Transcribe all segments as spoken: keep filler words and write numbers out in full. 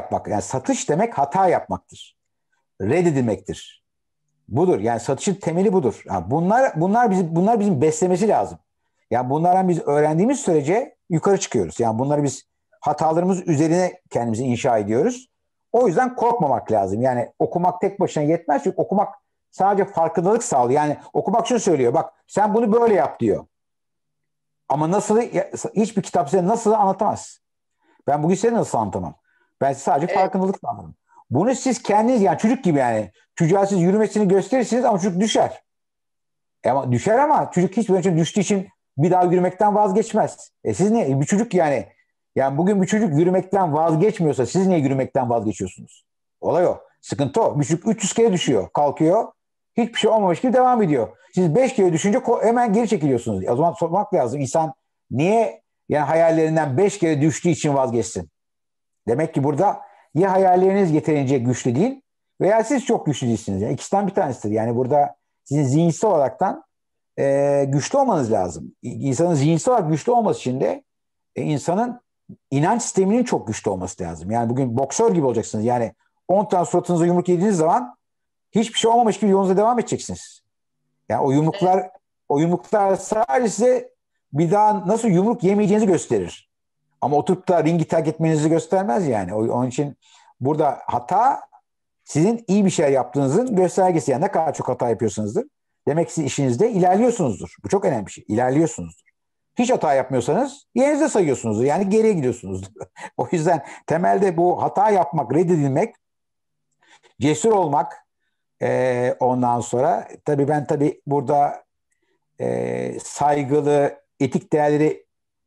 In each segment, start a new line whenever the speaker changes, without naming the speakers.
yapmak. Yani satış demek hata yapmaktır. Reddedilmektir. Budur. Yani satışın temeli budur. Yani bunlar bunlar bizim bunlar bizim beslemesi lazım. Yani bunlardan biz öğrendiğimiz sürece yukarı çıkıyoruz. Yani bunları biz hatalarımız üzerine kendimizi inşa ediyoruz. O yüzden korkmamak lazım. Yani okumak tek başına yetmez. Çünkü okumak sadece farkındalık sağlıyor. Yani okumak şunu söylüyor. Bak sen bunu böyle yap diyor. Ama nasıl, hiçbir kitap size nasıl anlatamaz. Ben bugün size nasıl anlatamam. Ben sadece
Evet,
farkındalık sağlarım. Bunu siz kendiniz, yani çocuk gibi, yani çocuğa siz yürümesini gösterirsiniz ama çocuk düşer. E ama düşer ama çocuk hiçbir önce düştüğü için bir daha yürümekten vazgeçmez. E siz ne? Bir çocuk yani. Yani bugün bir çocuk yürümekten vazgeçmiyorsa siz niye yürümekten vazgeçiyorsunuz? Olay o. Sıkıntı o. Bir çocuk üç yüz kere düşüyor. Kalkıyor. Hiçbir şey olmamış gibi devam ediyor. Siz beş kere düşünce hemen geri çekiliyorsunuz. O zaman sormak lazım. İnsan niye yani hayallerinden beş kere düştüğü için vazgeçsin? Demek ki burada ya hayalleriniz yeterince güçlü değil veya siz çok güçlü değilsiniz. Yani ikisinden bir tanesidir. Yani burada sizin zihinsel olaraktan e, güçlü olmanız lazım. İnsanın zihinsel olarak güçlü olması için de e, insanın inanç sisteminin çok güçlü olması lazım. Yani bugün boksör gibi olacaksınız. Yani on tane suratınıza yumruk yediğiniz zaman hiçbir şey olmamış gibi yolunuza devam edeceksiniz. Yani o yumruklar o yumruklar sadece size bir daha nasıl yumruk yemeyeceğinizi gösterir. Ama oturup da ringi terk etmenizi göstermez yani. Onun için burada hata sizin iyi bir şey yaptığınızın göstergesi. Yani ne kadar çok hata yapıyorsunuzdur. Demek ki siz işinizde ilerliyorsunuzdur. Bu çok önemli bir şey. İlerliyorsunuzdur. Hiç hata yapmıyorsanız yerinizde sayıyorsunuzdur. Yani geriye gidiyorsunuzdur. O yüzden temelde bu hata yapmak, reddedilmek, cesur olmak, e, ondan sonra tabii ben tabii burada e, saygılı, etik değerleri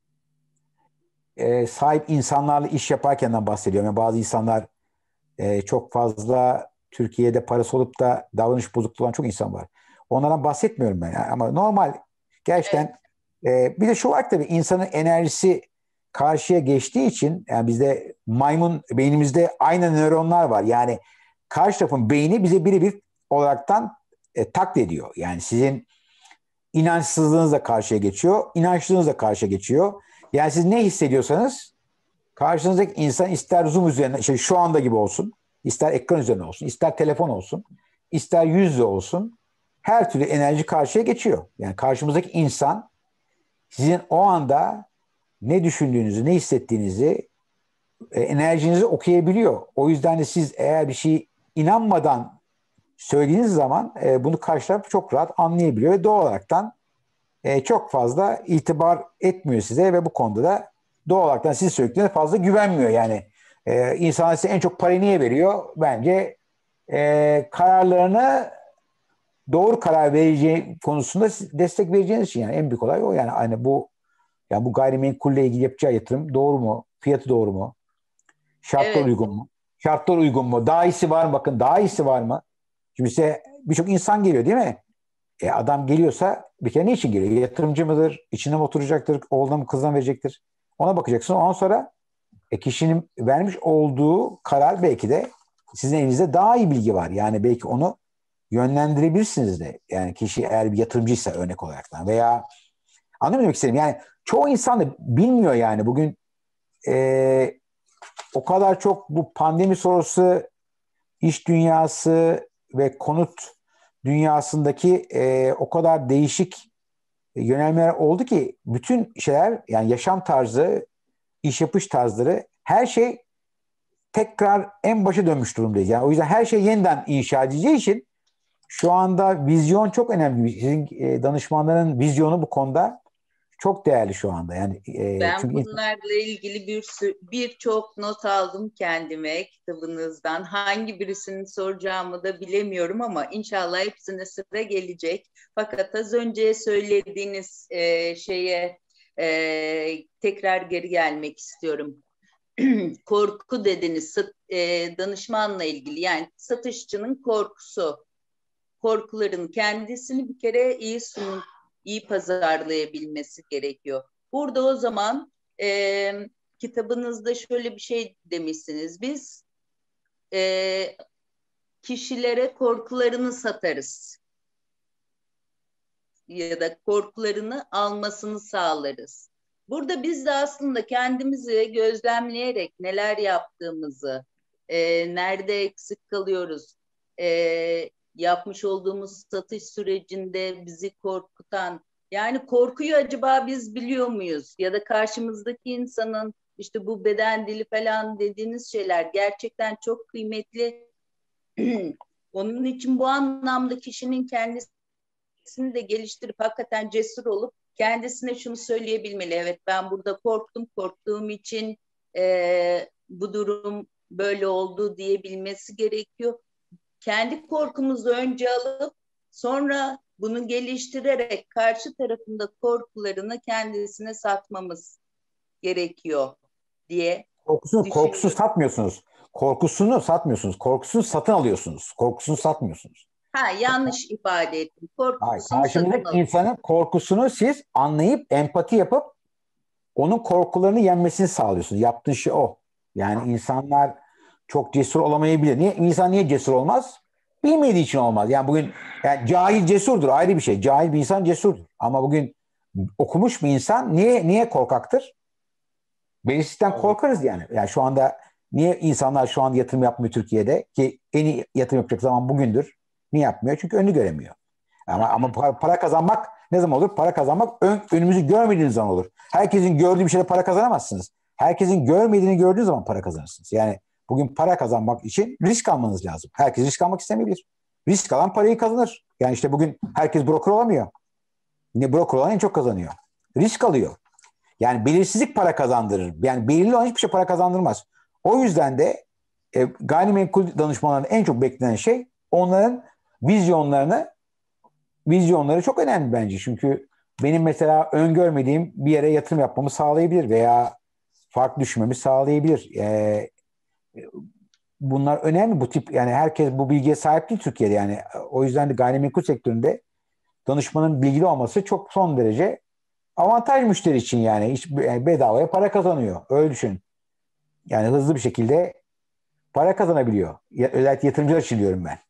e, sahip insanlarla iş yaparkenden bahsediyorum. Yani bazı insanlar e, çok fazla Türkiye'de parası olup da davranış bozukluğu olan çok insan var. Onlardan bahsetmiyorum ben. Yani. Ama normal
evet,
gerçekten e, bir de şu var tabii, insanın enerjisi karşıya geçtiği için yani bizde maymun beynimizde aynı nöronlar var. Yani karşı tarafın beyni bize birebir olaraktan e, taklit ediyor. Yani sizin inançsızlığınız da karşıya geçiyor, inançlılığınız da karşıya geçiyor. Yani siz ne hissediyorsanız karşınızdaki insan ister Zoom üzerine, işte şu anda gibi olsun, ister ekran üzerine olsun, ister telefon olsun, ister yüz yüze olsun, her türlü enerji karşıya geçiyor. Yani karşımızdaki insan sizin o anda ne düşündüğünüzü, ne hissettiğinizi, e, enerjinizi okuyabiliyor. O yüzden de siz eğer bir şey inanmadan söylediğiniz zaman e, bunu karşı taraf çok rahat anlayabiliyor ve doğal olaraktan e, çok fazla itibar etmiyor size ve bu konuda da doğal olarak siz söylediklerine fazla güvenmiyor. Yani e, insanlar size en çok parayı niye veriyor? Bence e, kararlarını doğru karar vereceği konusunda destek vereceğiniz için, yani en büyük olay o. Yani hani bu, yani bu gayrimenkulle ilgili yapacağı yatırım doğru mu? Fiyatı doğru mu? Şartlar
evet,
uygun mu? Şartlar uygun mu? Daha iyisi var mı? Bakın daha iyisi var mı? Şimdi size birçok insan geliyor değil mi? E adam geliyorsa bir kere ne için geliyor? Yatırımcı mıdır? İçine mi oturacaktır? Oğluna mı kızına mı verecektir? Ona bakacaksın. Ondan sonra e, kişinin vermiş olduğu karar belki de sizin elinizde daha iyi bilgi var. Yani belki onu yönlendirebilirsiniz de. Yani kişi eğer bir yatırımcıysa örnek olarak veya anladın mı demek istedim? Yani çoğu insan da bilmiyor yani. Bugün e, o kadar çok bu pandemi sonrası iş dünyası ve konut dünyasındaki e, o kadar değişik yönelmeler oldu ki bütün şeyler, yani yaşam tarzı, iş yapış tarzları, her şey tekrar en başa dönmüş durumdayız. Yani o yüzden her şey yeniden inşa edileceği için şu anda vizyon çok önemli. Sizin e, danışmanların vizyonu bu konuda çok değerli şu anda. Yani e,
ben
çünkü
bunlarla ilgili bir sü- birçok not aldım kendime kitabınızdan. Hangi birisini soracağımı da bilemiyorum ama inşallah hepsine sıra gelecek. Fakat az önce söylediğiniz e, şeye e, tekrar geri gelmek istiyorum. Korku dediniz, sat- e, danışmanla ilgili, yani satışçının korkusu, korkuların kendisini bir kere iyi sunum, iyi pazarlayabilmesi gerekiyor. Burada o zaman e, kitabınızda şöyle bir şey demişsiniz. Biz e, kişilere korkularını satarız ya da korkularını almasını sağlarız. Burada biz de aslında kendimizi gözlemleyerek neler yaptığımızı, E, nerede eksik kalıyoruz? E, yapmış olduğumuz satış sürecinde bizi korkutan, yani korkuyu acaba biz biliyor muyuz? Ya da karşımızdaki insanın işte bu beden dili falan dediğiniz şeyler gerçekten çok kıymetli. Onun için bu anlamda kişinin kendisini de geliştirip hakikaten cesur olup kendisine şunu söyleyebilmeli. Evet, ben burada korktum, korktuğum için e, bu durum böyle oldu diyebilmesi gerekiyor. Kendi korkumuzu önce alıp sonra bunu geliştirerek karşı tarafında korkularını kendisine satmamız gerekiyor diye
Korkusunu, korkusuz
düşünüyorum.
satmıyorsunuz. Korkusunu satmıyorsunuz. Korkusunu satın alıyorsunuz. Korkusunu satmıyorsunuz.
Ha, yanlış ifade ettim.
Hayır,
Korkusunu satın
karşımdaki
alın.
insanın korkusunu siz anlayıp empati yapıp onun korkularını yenmesini sağlıyorsunuz. Yaptığın şey o. Yani insanlar çok cesur olamayabilir. Niye? İnsan niye cesur olmaz? Bilmediği için olmaz. Yani bugün yani cahil cesurdur, ayrı bir şey. Cahil bir insan cesurdur. Ama bugün okumuş bir insan niye niye korkaktır? Belirsizlikten korkarız yani. Yani şu anda niye insanlar şu anda yatırım yapmıyor Türkiye'de? Ki en iyi yatırım yapacak zaman bugündür. Niye yapmıyor? Çünkü önünü göremiyor. Ama, ama para, para kazanmak ne zaman olur? Para kazanmak ön, önümüzü görmediğiniz zaman olur. Herkesin gördüğü bir şeyle para kazanamazsınız. Herkesin görmediğini gördüğünüz zaman para kazanırsınız. Yani bugün para kazanmak için risk almanız lazım. Herkes risk almak istemeyebilir. Risk alan parayı kazanır. Yani işte bugün herkes broker olamıyor. Ne broker olan en çok kazanıyor. Risk alıyor. Yani belirsizlik para kazandırır. Yani belirli olan hiçbir şey para kazandırmaz. O yüzden de e, gayrimenkul danışmanlarının en çok beklenen şey onların vizyonlarını vizyonları çok önemli bence. Çünkü benim mesela öngörmediğim bir yere yatırım yapmamı sağlayabilir veya farklı düşünmemi sağlayabilir. Ee, bunlar önemli. Bu tip yani herkes bu bilgiye sahip değil Türkiye'de. Yani o yüzden de gayrimenkul sektöründe danışmanın bilgili olması çok son derece avantaj müşteri için yani. Hiç yani bedavaya para kazanıyor. Öyle düşün. Yani hızlı bir şekilde para kazanabiliyor. Özellikle yatırımcılar için diyorum ben.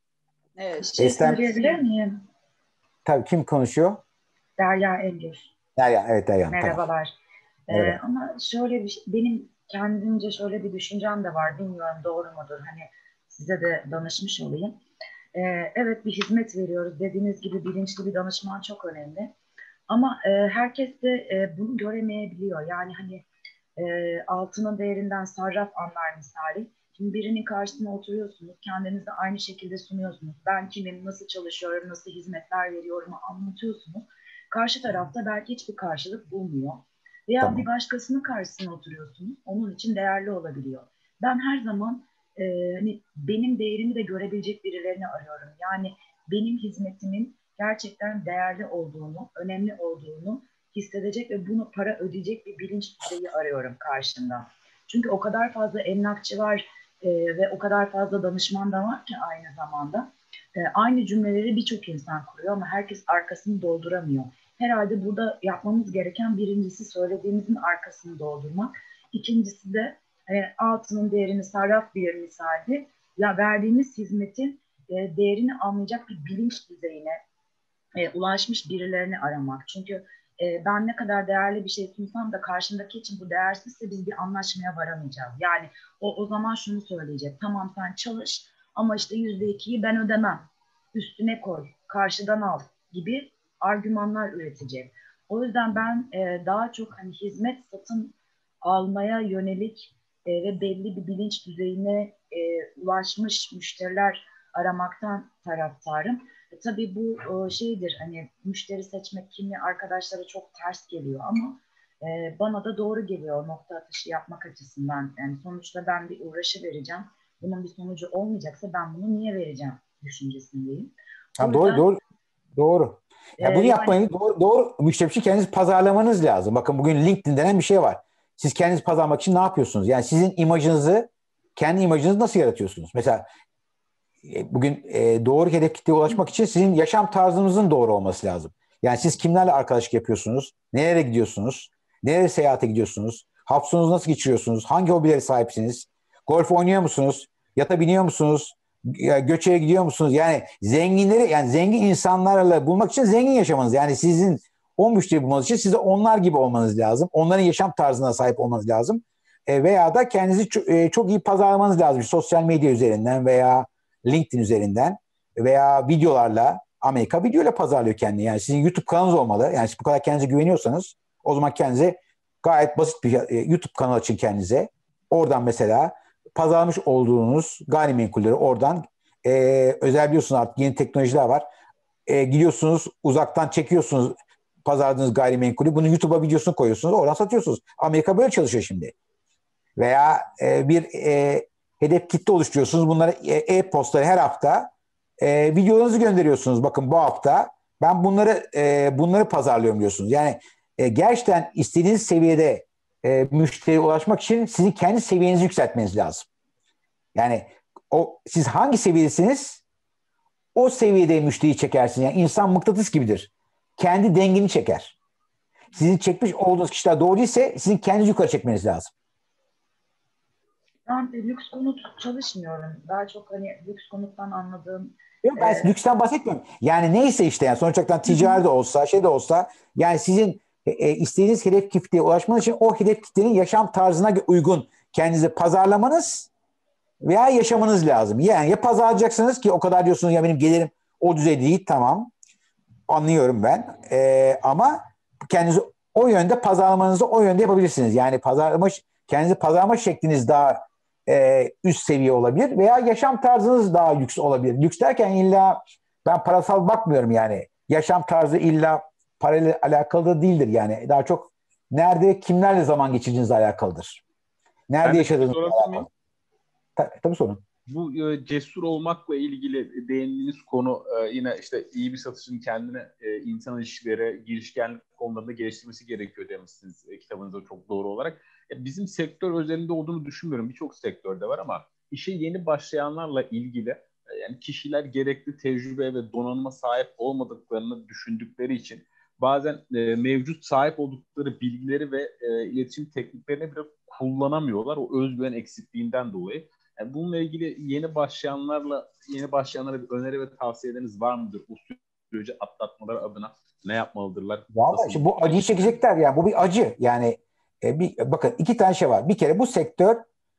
Bir
Evet.
şey
Eslem,
söyleyebilir miyim?
tabii kim konuşuyor?
Derya Elgür.
Derya, evet Derya Hanım, tamam.
Merhabalar. Ee,
Merhaba.
ama şöyle bir şey- benim kendimce şöyle bir düşüncem de var. Bilmiyorum doğru mudur? Hani size de danışmış olayım. Ee, evet, bir hizmet veriyoruz. Dediğiniz gibi bilinçli bir danışman çok önemli. Ama e, herkes de e, bunu göremeyebiliyor. Yani hani e, altının değerinden sarraf anlar misali. Şimdi birinin karşısına oturuyorsunuz, kendinizi aynı şekilde sunuyorsunuz. Ben kimim, nasıl çalışıyorum, nasıl hizmetler veriyorum anlatıyorsunuz. Karşı tarafta belki hiçbir karşılık bulmuyor. Veya bir
Tamam.
başkasının karşısına oturuyorsunuz, onun için değerli olabiliyor. Ben her zaman e, hani benim değerimi de görebilecek birilerini arıyorum. Yani benim hizmetimin gerçekten değerli olduğunu, önemli olduğunu hissedecek ve bunu para ödeyecek bir bilinç düzeyi arıyorum karşımda. Çünkü o kadar fazla emlakçı var e, ve o kadar fazla danışman da var ki aynı zamanda. E, aynı cümleleri birçok insan kuruyor ama herkes arkasını dolduramıyor. Herhalde burada yapmamız gereken birincisi söylediğimizin arkasını doldurmak. İkincisi de e, altının değerini sarraf bir misalde ya verdiğimiz hizmetin e, değerini anlayacak bir bilinç düzeyine e, ulaşmış birilerini aramak. Çünkü e, ben ne kadar değerli bir şey sunsam da karşımdaki için bu değersizse biz bir anlaşmaya varamayacağız. Yani o, o zaman şunu söyleyecek. Tamam sen çalış ama işte yüzde ikiyi ben ödemem. Üstüne koy, karşıdan al gibi argümanlar üretecek. O yüzden ben e, daha çok hani hizmet satın almaya yönelik e, ve belli bir bilinç düzeyine e, ulaşmış müşteriler aramaktan taraftarım. E, tabii bu e, şeydir hani müşteri seçmek kimi arkadaşlara çok ters geliyor ama e, bana da doğru geliyor nokta atışı yapmak açısından. Yani sonuçta ben bir uğraşı vereceğim. Bunun bir sonucu olmayacaksa ben bunu niye vereceğim düşüncesindeyim. O
Ha, doğru
yüzden
doğru doğru.
e,
Ya bunu
yani
yapmayın. Doğru, doğru müşteri için kendinizi pazarlamanız lazım. Bakın bugün LinkedIn denen bir şey var. Siz kendinizi pazarlamak için ne yapıyorsunuz? Yani sizin imajınızı, kendi imajınızı nasıl yaratıyorsunuz? Mesela e, bugün e, doğru hedef kitleye ulaşmak için sizin yaşam tarzınızın doğru olması lazım. Yani siz kimlerle arkadaşlık yapıyorsunuz? Nereye gidiyorsunuz? Nereye seyahate gidiyorsunuz? Hafta sonunuzu nasıl geçiriyorsunuz? Hangi hobilere sahipsiniz? Golf oynuyor musunuz? Yata biniyor musunuz? Göçeye gidiyor musunuz? Yani zenginleri, yani zengin insanlarla bulmak için zengin yaşamanız. Yani sizin o müşteri bulmanız için size onlar gibi olmanız lazım. Onların yaşam tarzına sahip olmanız lazım. E, veya da kendinizi çok, e, çok iyi pazarlamanız lazım. Sosyal medya üzerinden veya LinkedIn üzerinden veya videolarla. Amerika videoyla pazarlıyor kendini. Yani sizin YouTube kanalınız olmalı. Yani siz bu kadar kendinize güveniyorsanız o zaman kendinize gayet basit bir e, YouTube kanalı açın kendinize. Oradan mesela pazarlamış olduğunuz gayrimenkulleri oradan e, özel biliyorsunuz artık yeni teknolojiler var. E, gidiyorsunuz uzaktan çekiyorsunuz pazarladığınız gayrimenkulü. Bunu YouTube'a videosunu koyuyorsunuz. Oradan satıyorsunuz. Amerika böyle çalışıyor şimdi. Veya e, bir e, hedef kitle oluşturuyorsunuz. Bunları e, e-postları her hafta e, videolarınızı gönderiyorsunuz. Bakın bu hafta ben bunları e, bunları pazarlıyorum diyorsunuz. Yani e, gerçekten istediğiniz seviyede e, müşteriye ulaşmak için sizin kendi seviyenizi yükseltmeniz lazım. Yani o siz hangi seviyedesiniz? O seviyede müşteriyi çekersiniz. Yani insan mıknatıs gibidir. Kendi dengini çeker. Sizin çekmiş olduğunuz kişiler doğru ise sizin kendinizi yukarı çekmeniz lazım.
Ben e, lüks konut çalışmıyorum. Daha çok hani lüks konuttan anladığım
Yok, ben
e,
lüksten bahsetmiyorum. Yani neyse işte yani sonuç olarak ticari de olsa şey de olsa yani sizin e, e, istediğiniz hedef kitleye ulaşmanız için o hedef kitlenin yaşam tarzına uygun kendinizi pazarlamanız veya yaşamanız lazım. Yani ya pazarlayacaksınız ki o kadar diyorsunuz ya benim gelirim o düzeyde değil, tamam anlıyorum ben e, ama kendinizi o yönde pazarlamanızı o yönde yapabilirsiniz. Yani pazarlama kendinizi pazarlama şekliniz daha e, üst seviye olabilir veya yaşam tarzınız daha lüks olabilir. Lüks derken illa ben parasal bakmıyorum yani. Yaşam tarzı illa parayla alakalı da değildir yani. Daha çok nerede kimlerle zaman geçirdiğinizle alakalıdır. Nerede
Ben de
yaşadığınızla
sorabilir
alakalı.
miyim?
Ta- tabii sorun.
Bu e, cesur olmakla ilgili değindiğiniz konu e, yine işte iyi bir satışın kendine e, insan ilişkileri, girişkenlik konularında geliştirmesi gerekiyor demişsiniz e, kitabınızda çok doğru olarak. E, bizim sektör özelinde olduğunu düşünmüyorum. Birçok sektörde var ama işe yeni başlayanlarla ilgili e, yani kişiler gerekli tecrübe ve donanıma sahip olmadıklarını düşündükleri için bazen e, mevcut sahip oldukları bilgileri ve e, iletişim tekniklerini biraz kullanamıyorlar. O özgüven eksikliğinden dolayı. Yani bununla ilgili yeni başlayanlarla yeni başlayanlara bir öneri ve tavsiyeleriniz var mıdır? Bu süreci atlatmaları adına ne yapmalıdırlar?
Vallahi
Nasıl
işte bu acıyı çekecekler yani. Bu bir acı. Yani e, bir, bakın iki tane şey var. Bir kere bu sektör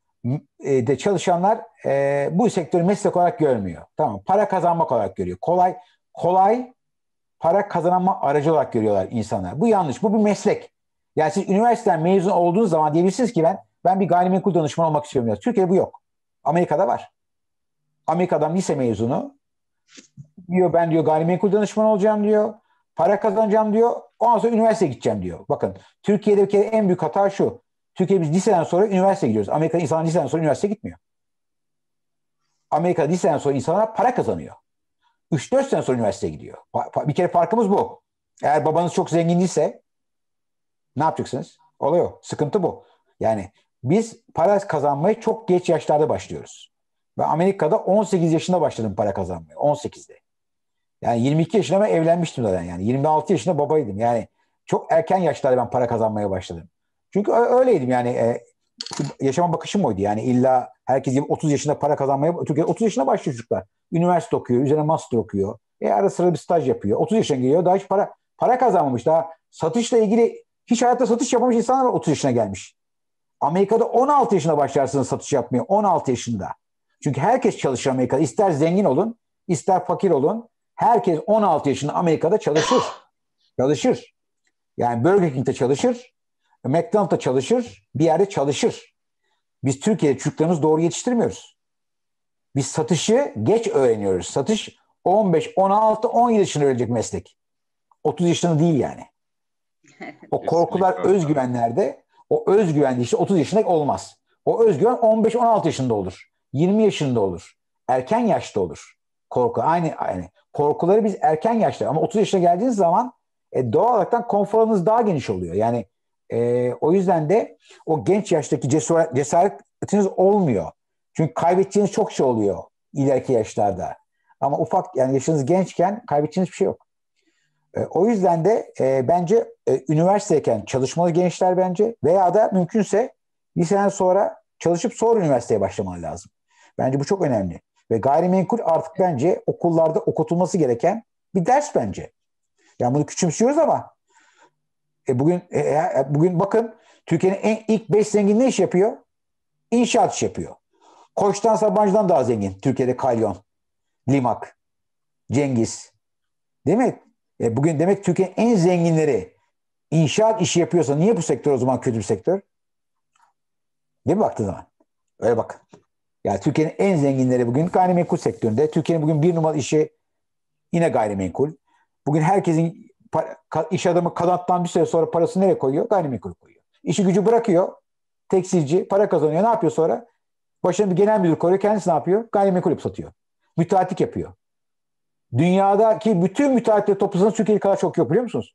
e, de çalışanlar e, bu sektörü meslek olarak görmüyor. Tamam. Para kazanmak olarak görüyor. Kolay kolay para kazanma aracı olarak görüyorlar insanlar. Bu yanlış. Bu bir meslek. Yani siz üniversiteden mezun olduğunuz zaman diyebilirsiniz ki ben ben bir gayrimenkul danışmanı olmak istiyorum. Ya. Türkiye'de bu yok. Amerika'da var. Amerika'dan lise mezunu diyor ben diyor gayrimenkul danışmanı olacağım diyor. Para kazanacağım diyor. Ondan sonra üniversiteye gideceğim diyor. Bakın Türkiye'de bir kere en büyük hata şu. Türkiye'de biz liseden sonra üniversiteye gidiyoruz. Amerika'da insanlar liseden sonra üniversiteye gitmiyor. Amerika'da liseden sonra insanlar para kazanıyor. üç dört sene sonra üniversiteye gidiyor. Bir kere farkımız bu. Eğer babanız çok zengin değilse ne yapacaksınız? Olay o. Sıkıntı bu. Yani biz para kazanmaya çok geç yaşlarda başlıyoruz. Ben Amerika'da on sekiz yaşında başladım para kazanmaya. on sekizde. Yani yirmi iki yaşında ben evlenmiştim zaten yani. yirmi altı yaşında babaydım. Yani çok erken yaşlarda ben para kazanmaya başladım. Çünkü öyleydim yani. E, yaşama bakışım oydu. Yani illa herkes gibi otuz yaşında para kazanmaya... Türkiye'de otuz yaşında başlıyor çocuklar. Üniversite okuyor, üzerine master okuyor. E ara sıra bir staj yapıyor. otuz yaşına geliyor. Daha hiç para para kazanmamış. Daha satışla ilgili hiç hayatta satış yapmamış insanlar var otuz yaşına gelmiş. Amerika'da on altı yaşında başlarsınız satış yapmaya. on altı yaşında. Çünkü herkes çalışıyor Amerika'da. İster zengin olun, ister fakir olun. Herkes on altı yaşında Amerika'da çalışır. Çalışır. Yani Burger King'de çalışır. McDonald's'ta çalışır. Bir yerde çalışır. Biz Türkiye'de çocuklarımızı doğru yetiştirmiyoruz. Biz satışı geç öğreniyoruz. Satış on beş, on altı, on yedi yaşında öğrenecek meslek. otuz yaşında değil yani. O korkular, özgüvenlerde, o özgüven işte otuz yaşında olmaz. O özgüven on beş, on altı yaşında olur. yirmi yaşında olur. Erken yaşta olur. Korku aynı aynı. Korkuları biz erken yaşta ama otuz yaşına geldiğiniz zaman e, doğal olarak konforunuz daha geniş oluyor. Yani e, o yüzden de o genç yaştaki cesaret, cesaretiniz olmuyor. Çünkü kaybedeceğiniz çok şey oluyor ileriki yaşlarda. Ama ufak yani yaşınız gençken kaybedeceğiniz bir şey yok. E, o yüzden de e, bence e, üniversiteyken çalışmalı gençler bence veya da mümkünse liseden sonra çalışıp sonra üniversiteye başlamalı lazım. Bence bu çok önemli. Ve gayrimenkul artık bence okullarda okutulması gereken bir ders bence. Yani bunu küçümsüyoruz ama e, bugün e, bugün bakın Türkiye'nin en ilk beş zengin ne iş yapıyor? İnşaat iş yapıyor. Koç'tan Sabancı'dan daha zengin. Türkiye'de Kalyon, Limak, Cengiz. Değil mi? E bugün demek Türkiye'nin en zenginleri inşaat işi yapıyorsa niye bu sektör o zaman kötü bir sektör? Değil mi baktığın zaman? Öyle bak. Yani Türkiye'nin en zenginleri bugün gayrimenkul sektöründe. Türkiye'nin bugün bir numaralı işi yine gayrimenkul. Bugün herkesin iş adamı kanattan bir süre sonra parasını nereye koyuyor? Gayrimenkul koyuyor. İşi gücü bırakıyor. Tekstilci para kazanıyor. Ne yapıyor sonra? Başına bir genel müdür koyuyor. Kendisi ne yapıyor? Gayrimenkul yapıp satıyor. Müteahhitlik yapıyor. Dünyadaki bütün müteahhitleri toplasanız Türkiye'de kadar çok yok biliyor musunuz?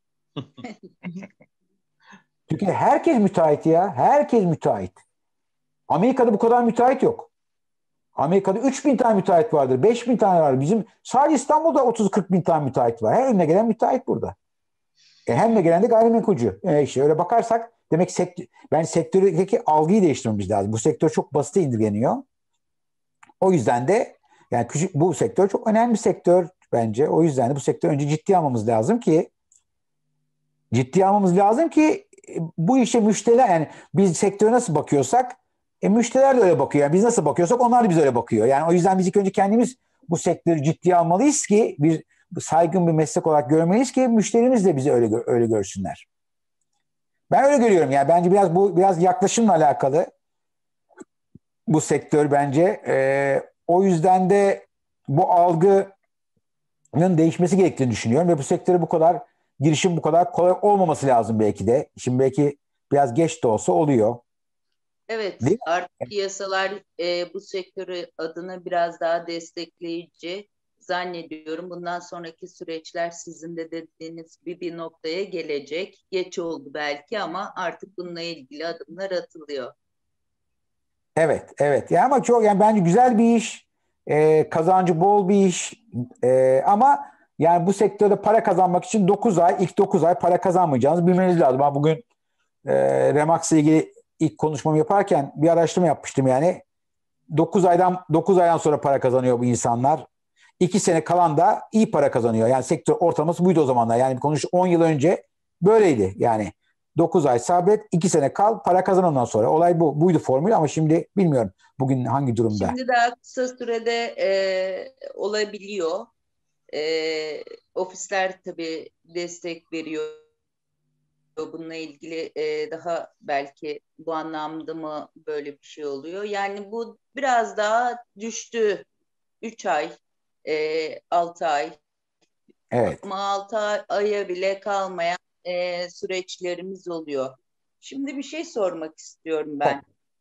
Türkiye'de herkes müteahhit ya. Herkes müteahhit. Amerika'da bu kadar müteahhit yok. Amerika'da üç bin tane müteahhit vardır. beş bin tane var. Bizim sadece İstanbul'da otuz kırk bin tane müteahhit var. Her önüne gelen müteahhit burada. E hem de gelen de gayrimenkulcü. E işte öyle bakarsak demek sektör, ben sektördeki algıyı değiştirmemiz lazım. Bu sektör çok basite indirgeniyor. O yüzden de yani küçük, bu sektör çok önemli bir sektör bence. O yüzden de bu sektörü önce ciddiye almamız lazım ki ciddiye almamız lazım ki bu işe müşteriler yani biz sektöre nasıl bakıyorsak e, müşteriler de öyle bakıyor. Yani biz nasıl bakıyorsak onlar da bize öyle bakıyor. Yani o yüzden biz ilk önce kendimiz bu sektörü ciddiye almalıyız ki bir saygın bir meslek olarak görmeliyiz ki müşterimiz de bizi öyle öyle görsünler. Ben öyle görüyorum yani bence biraz bu biraz yaklaşımla alakalı bu sektör bence. E, o yüzden de bu algının değişmesi gerektiğini düşünüyorum ve bu sektöre bu kadar girişim bu kadar kolay olmaması lazım belki de. Şimdi belki biraz geç de olsa oluyor.
Evet, artık yasalar e, bu sektörü adına biraz daha destekleyici zannediyorum. Bundan sonraki süreçler sizin de dediğiniz gibi bir noktaya gelecek. Geç oldu belki ama artık bununla ilgili adımlar atılıyor.
Evet, evet. Ya ama çok yani bence güzel bir iş, e, kazancı bol bir iş. E, ama yani bu sektörde para kazanmak için dokuz ay, ilk dokuz ay para kazanmayacağınızı bilmeniz lazım. Ben bugün e, Remax'la ilgili ilk konuşmamı yaparken bir araştırma yapmıştım yani. dokuz aydan dokuz aydan sonra para kazanıyor bu insanlar. iki sene kalan da iyi para kazanıyor. Yani sektör ortalaması buydu o zamanlar. Yani konuş on yıl önce böyleydi. Yani dokuz ay sabret, iki sene kal, para kazan ondan sonra. Olay bu. Buydu formül ama şimdi bilmiyorum bugün hangi durumda.
Şimdi daha kısa sürede e, olabiliyor. E, ofisler tabii destek veriyor. Bununla ilgili e, daha belki bu anlamda mı böyle bir şey oluyor? Yani bu biraz daha düştü. Üç ay, e, altı ay.
Evet.
Ama altı aya bile kalmayan e, süreçlerimiz oluyor. Şimdi bir şey sormak istiyorum ben.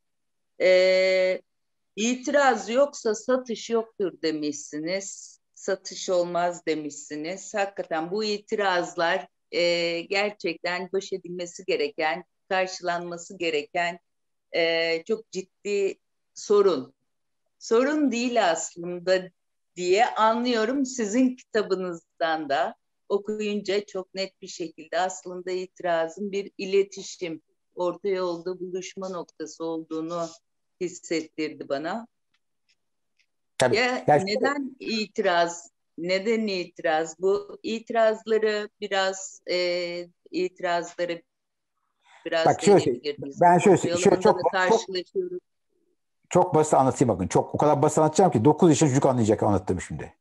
E, itiraz yoksa satış yoktur demişsiniz. Satış olmaz demişsiniz. Hakikaten bu itirazlar e, gerçekten baş edilmesi gereken, karşılanması gereken e, çok ciddi sorun. Sorun değil aslında diye anlıyorum sizin kitabınızdan da okuyunca çok net bir şekilde aslında itirazın bir iletişim, orta yolda buluşma noktası olduğunu hissettirdi bana.
Tabii.
Ya
Yani
neden itiraz? Neden itiraz? Bu itirazları biraz e, itirazları biraz
bak şöyle
değinebilir miyiz?
ben şöyle, şöyle
Yolunda
çok
da
çok
karşılaşıyoruz.
çok basit anlatayım bakın. Çok o kadar basit anlatacağım ki dokuz yaşında çocuk anlayacak anlattım şimdi.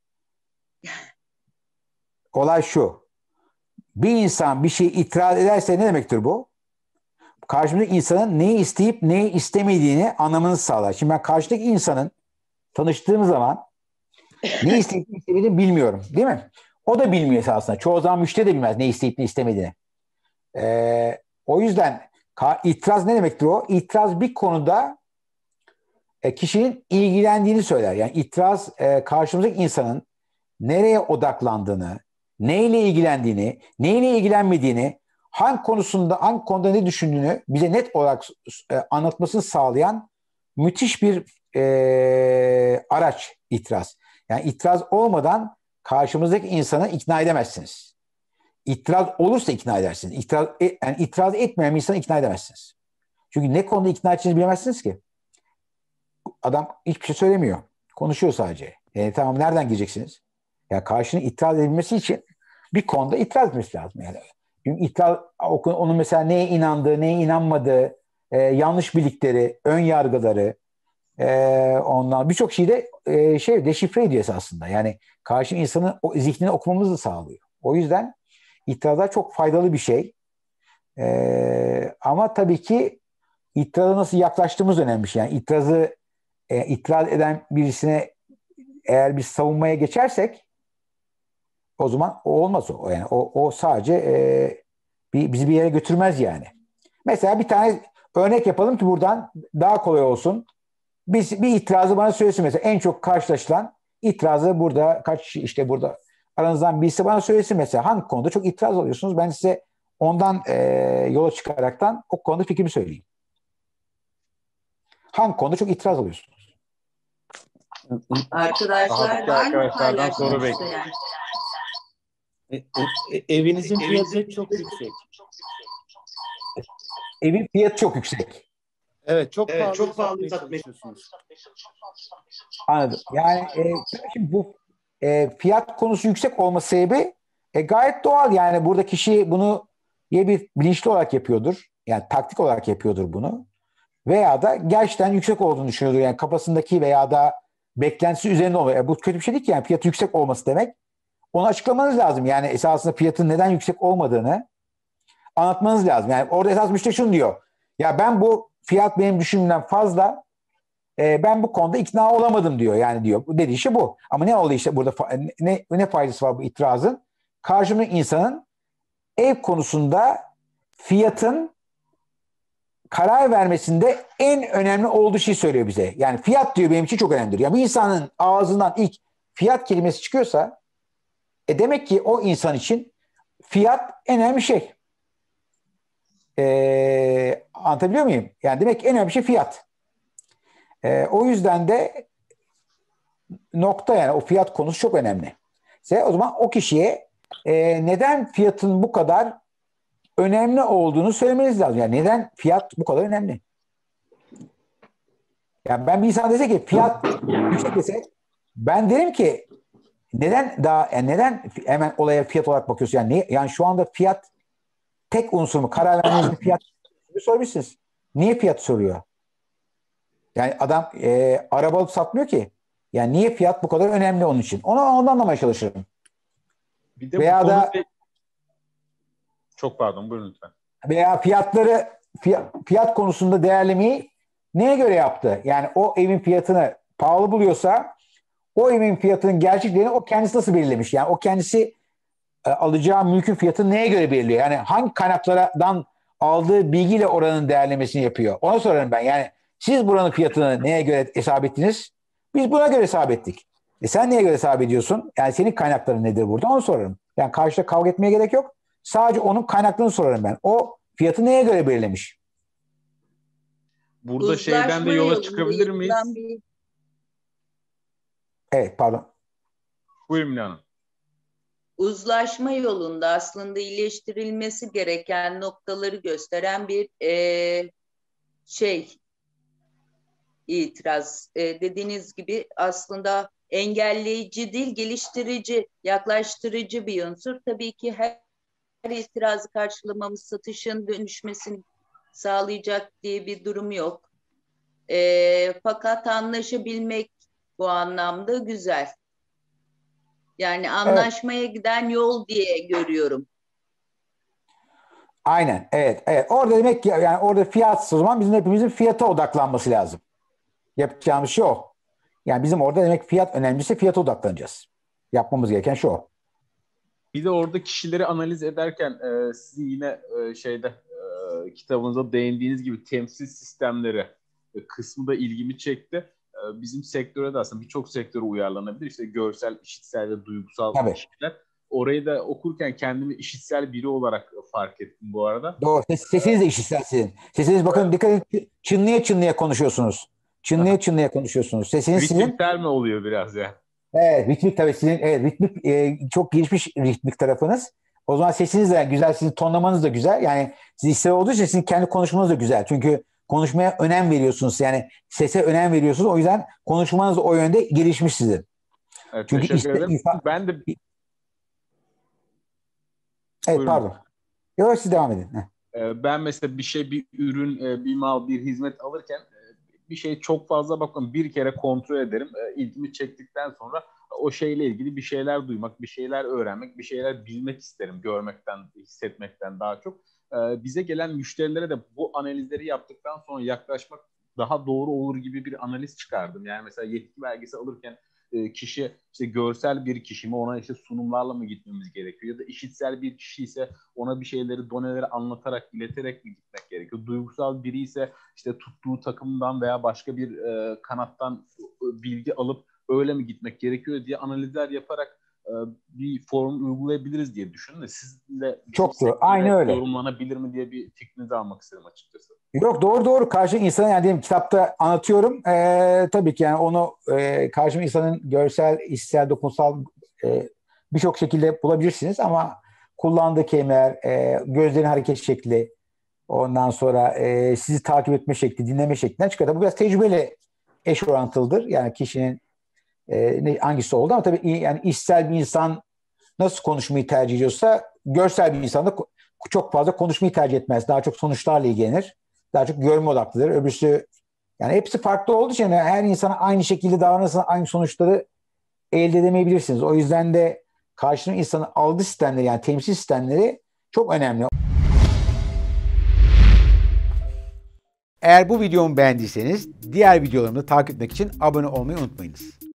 Olay şu. Bir insan bir şey itiraz ederse ne demektir bu? Karşımdaki insanın neyi isteyip neyi istemediğini anlamını sağlar. Şimdi ben karşıdaki insanın tanıştığım zaman ne isteyip ne istemediğini bilmiyorum. Değil mi? O da bilmiyor esasında. Çoğu zaman müşteri de bilmez ne isteyip ne istemediğini. Ee, o yüzden itiraz ne demektir o? İtiraz bir konuda e, kişinin ilgilendiğini söyler. Yani itiraz e, karşımızdaki insanın nereye odaklandığını, neyle ilgilendiğini, neyle ilgilenmediğini, hangi konusunda, hangi konuda ne düşündüğünü bize net olarak e, anlatmasını sağlayan müthiş bir e, araç itiraz. Yani itiraz olmadan karşımızdaki insanı ikna edemezsiniz. İtiraz olursa ikna edersiniz. İtiraz, yani itiraz etmeyen bir insanı ikna edemezsiniz. Çünkü ne konuda ikna edeceğinizi bilemezsiniz ki. Adam hiçbir şey söylemiyor. Konuşuyor sadece. Yani tamam nereden gireceksiniz? Ya karşının itiraz edilmesi için bir konuda itiraz etmesi lazım. Yani Çünkü itiraz, onun mesela neye inandığı, neye inanmadığı, e, yanlış bildikleri, ön yargıları, e, ondan birçok şeyi de e, şey deşifre ediyor esasında. Yani karşı insanın o zihnini okumamızı da sağlıyor. O yüzden itirazlar çok faydalı bir şey. E, ama tabii ki itiraza nasıl yaklaştığımız önemli bir şey. Yani itirazı e, itiraz eden birisine eğer biz savunmaya geçersek o zaman o olmaz o. Yani o, o sadece e, bir, bizi bir yere götürmez yani. Mesela bir tane örnek yapalım ki buradan daha kolay olsun. Biz bir itirazı bana söylesin mesela en çok karşılaşılan itirazı burada kaç işte burada aranızdan birisi bana söylesin mesela hangi konuda çok itiraz alıyorsunuz? Ben size ondan e, yola çıkaraktan o konuda fikrimi söyleyeyim. Hangi konuda çok itiraz alıyorsunuz?
Arkadaşlar var mı
Arkadaşlardan soru
paylaşmak
bekliyorum.
isteyen?
E, e, e, evinizin fiyatı çok yüksek.
Evin fiyatı çok yüksek.
Evet, çok
Evet,
pahalı
çok pahalı
satmaya
satmaya
çalışıyorsunuz.
Anladım. Yani e, şimdi bu e, fiyat konusu yüksek olma sebebi e, gayet doğal. Yani burada kişi bunu ya bir bilinçli olarak yapıyordur. Yani taktik olarak yapıyordur bunu. Veya da gerçekten yüksek olduğunu düşünüyordur. Yani kafasındaki veya da beklentisi üzerinde oluyor. E, bu kötü bir şey değil ki yani fiyatı yüksek olması demek. Onu açıklamanız lazım. Yani esasında fiyatın neden yüksek olmadığını anlatmanız lazım. Yani orada esas müşteri şunu diyor. Ya ben bu fiyat benim düşündüğümden fazla e, ben bu konuda ikna olamadım diyor. Yani diyor. Bu dediği şey bu. Ama ne oluyor işte burada ne, ne faydası var bu itirazın? Karşımdaki insanın ev konusunda fiyatın karar vermesinde en önemli olduğu şeyi söylüyor bize. Yani fiyat diyor benim için çok önemlidir. Ya bir insanın ağzından ilk fiyat kelimesi çıkıyorsa e demek ki o insan için fiyat en önemli şey. E, anlatabiliyor muyum? Yani demek ki en önemli şey fiyat. E, o yüzden de nokta yani o fiyat konusu çok önemli. İşte o zaman o kişiye e, neden fiyatın bu kadar önemli olduğunu söylemeniz lazım. Yani neden fiyat bu kadar önemli? Yani ben bir insan dese ki fiyat yüksek dese ben derim ki neden daha yani neden hemen olaya fiyat olarak bakıyorsun? Yani niye, yani şu anda fiyat tek unsur mu? Karar vermenizde fiyat sormuşsunuz. Niye fiyat soruyor? Yani adam e, araba alıp satmıyor ki. Yani niye fiyat bu kadar önemli onun için? Onu ondan anlamaya çalışırım.
Bir de
Veya
bu
da
konuda... Çok pardon, buyurun lütfen.
Veya fiyatları fiyat, fiyat konusunda değerlemeyi neye göre yaptı? Yani o evin fiyatını pahalı buluyorsa o evin fiyatının gerçeklerini o kendisi nasıl belirlemiş? Yani o kendisi e, alacağı mülkün fiyatını neye göre belirliyor? Yani hangi kaynaklardan aldığı bilgiyle oranın değerlemesini yapıyor? Ona sorarım ben. Yani siz buranın fiyatını neye göre hesap ettiniz? Biz buna göre hesap ettik. E sen neye göre hesap ediyorsun? Yani senin kaynakların nedir burada? Onu sorarım. Yani karşıda kavga etmeye gerek yok. Sadece onun kaynaklarını sorarım ben. O fiyatı neye göre belirlemiş?
Burada şeyden de yola çıkabilir miyiz?
Bir...
Evet, pardon.
Buyurun Mine Hanım.
Uzlaşma yolunda aslında iyileştirilmesi gereken noktaları gösteren bir e, şey itiraz. E, dediğiniz gibi aslında engelleyici değil, geliştirici, yaklaştırıcı bir unsur. Tabii ki her, her itirazı karşılamamız satışın dönüşmesini sağlayacak diye bir durum yok. E, fakat anlaşabilmek bu anlamda güzel. Yani anlaşmaya evet. giden yol diye görüyorum.
Aynen, evet, evet. Orada demek ki yani orada fiyatsız o zaman bizim hepimizin fiyata odaklanması lazım. Yapacağımız şey o. Yani bizim orada demek fiyat önemliyse fiyata odaklanacağız. Yapmamız gereken şu o.
Bir de orada kişileri analiz ederken e, sizin yine e, şeyde e, kitabınıza değindiğiniz gibi temsil sistemleri e, kısmı da ilgimi çekti. E, bizim sektöre de aslında birçok sektöre uyarlanabilir. İşte görsel, işitsel ve duygusal
Tabii.
ilişkiler. Orayı da okurken kendimi işitsel biri olarak fark ettim bu arada.
Doğru. Ses, sesiniz de işitsel sizin. Sesiniz bakın dikkat edin çınlaya çınlaya konuşuyorsunuz. Çınlaya çınlaya konuşuyorsunuz. Sesiniz sizin.
Ritmikler mi oluyor biraz ya?
Evet, ritmik tabii sizin evet, ritmik e, çok gelişmiş ritmik tarafınız. O zaman sesiniz de güzel, sizin tonlamanız da güzel. Yani siz işitsel olduğu için sizin kendi konuşmanız da güzel. Çünkü konuşmaya önem veriyorsunuz. Yani sese önem veriyorsunuz. O yüzden konuşmanız o yönde gelişmiş sizin.
Evet,
çünkü
teşekkür
işte,
ederim.
insan...
Ben de...
Evet,
Buyurun.
pardon. Yok, siz devam edin.
E, ben mesela bir şey, bir ürün, e, bir mal, bir hizmet alırken e, bir şey çok fazla bakmam. Bir kere kontrol ederim. E, ilgimi çektikten sonra o şeyle ilgili bir şeyler duymak, bir şeyler öğrenmek, bir şeyler bilmek isterim. Görmekten, hissetmekten daha çok. E, bize gelen müşterilere de bu analizleri yaptıktan sonra yaklaşmak daha doğru olur gibi bir analiz çıkardım. Yani mesela yetki belgesi alırken e, kişi işte görsel bir kişi mi, ona işte sunumlarla mı gitmemiz gerekiyor, ya da işitsel bir kişi ise ona bir şeyleri, doneleri anlatarak, ileterek mi gitmek gerekiyor? Duygusal biri ise işte tuttuğu takımdan veya başka bir e, kanattan bilgi alıp öyle mi gitmek gerekiyor diye analizler yaparak e, bir form uygulayabiliriz diye düşünün de sizle
çok doğru. Aynı öyle.
yorumlanabilir mi diye bir fikrinizi almak istedim açıkçası.
Yok, doğru doğru. Karşı insanı, yani diyelim kitapta anlatıyorum. Ee, tabii ki yani onu e, karşı insanın görsel, hissel, dokunsal e, birçok şekilde bulabilirsiniz ama kullandığı kelimeler, e, gözlerin hareket şekli, ondan sonra e, sizi takip etme şekli, dinleme şeklinden çıkar. Bu biraz tecrübeyle eş orantılıdır. Yani kişinin e, ne, hangisi oldu ama tabii yani işsel bir insan nasıl konuşmayı tercih ediyorsa görsel bir insan da çok fazla konuşmayı tercih etmez. Daha çok sonuçlarla ilgilenir. Daha çok görme odaklıdır. Öbürsü, yani hepsi farklı olduğu için her insana aynı şekilde davranırsanız aynı sonuçları elde edemeyebilirsiniz. O yüzden de karşının insanın algı sistemleri, yani temsil sistemleri çok önemli. Eğer bu videomu beğendiyseniz diğer videolarımı takip etmek için abone olmayı unutmayınız.